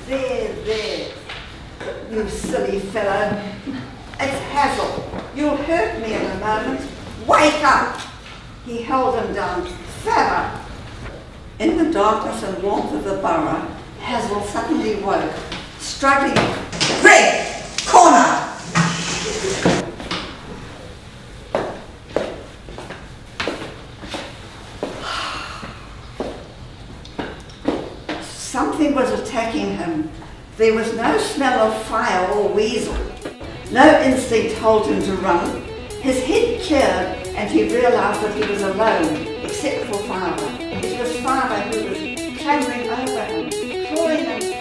There, you silly fellow. It's Hazel. You'll hurt me in a moment. Wake up! He held him down. Farther! In the darkness and warmth of the burrow, Hazel suddenly woke, struggling. Greg! Corner! Something was attacking him. There was no smell of fire or weasel. No instinct told him to run. His head cleared and he realised that he was alone, except for Father. It was Father who was clambering over him, clawing and